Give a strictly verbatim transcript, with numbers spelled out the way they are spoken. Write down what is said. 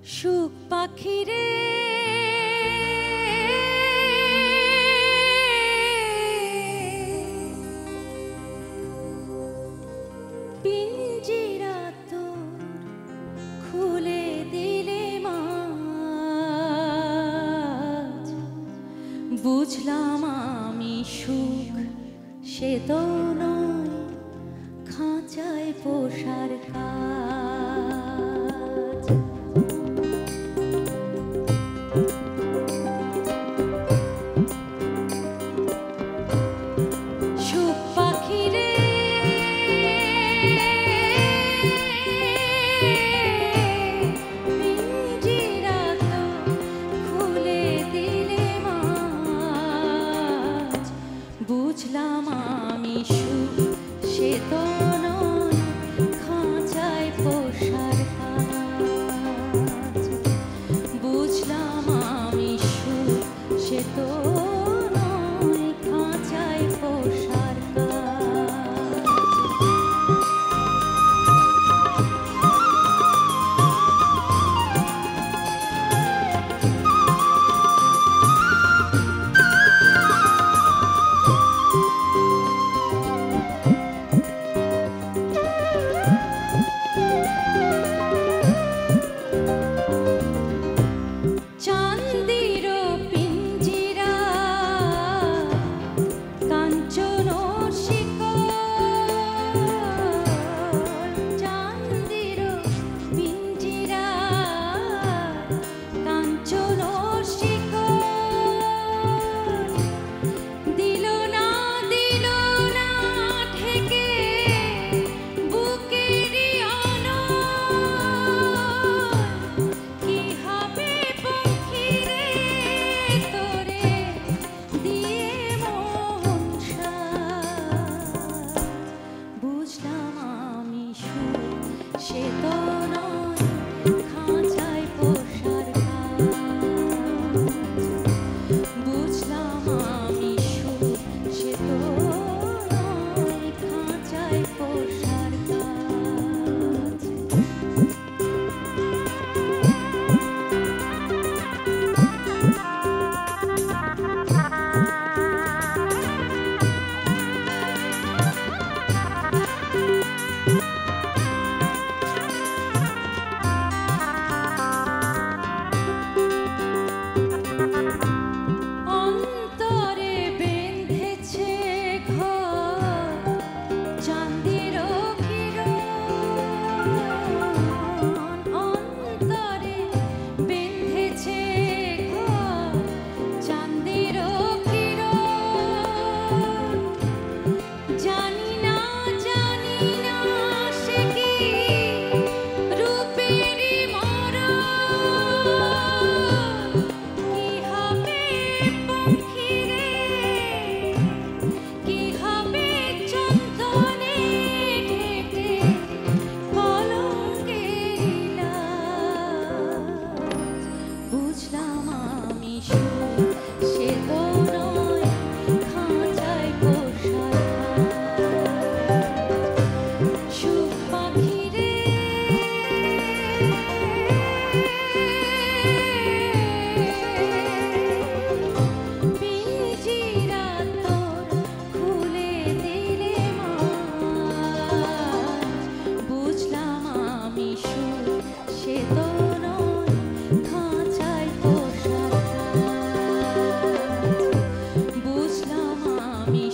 সুখ পাখিরে পিঞ্জিরা তোর খুলে দিলে মাঝ, বুঝলাম আমি সুখ সে তো নয় খাঁচায় পোষার কাজ। সুখ পাখিরে পিঞ্জিরা তো খুলে দিলে মাঝ, বুঝলাম আমি সুখ সে তো নয় খাঁচায় পোষার কাজ। বুঝলাম আমি সুখ সে তো নয় খাঁচায় পোষার কাজ। চান্দির পিঞ্জিরা কাঞ্চন শিকল, চান্দির পিঞ্জিরা কাঞ্চন শিকল, দিল না দিল না ঠেকে বুকেরই অনল। কি হবে পঙ্খিরে তোরে দিয়ে মন সাজ, বুঝলাম আমি সুখ সে তো নয় খাঁচায় পোষার কাজ। বুঝলাম আমি সুখ সে তো নয় খাঁচায় পোষার কাজ। অন্তরে বেঁধেছে ঘর চাঁদের কিরণ, অন্তরে বেঁধেছে ঘর চাঁদের কিরণ। জানি না জানি না সে কি রূপেরই মরণ। কি হবে পঙ্খিরে কি হবে চন্দনে ঢেকে কলঙ্কেরই লাজ, বুঝলাম আমি সুখ সে তো নয় খাঁচায় পোষার কাজ। সুখ পাখিরে পিঞ্জিরা তোর খুলে দিলে মাঝ, বুঝলাম আমি সুখ সে তো নয় খাঁচায় পোষার কাজ। বুঝলাম আমি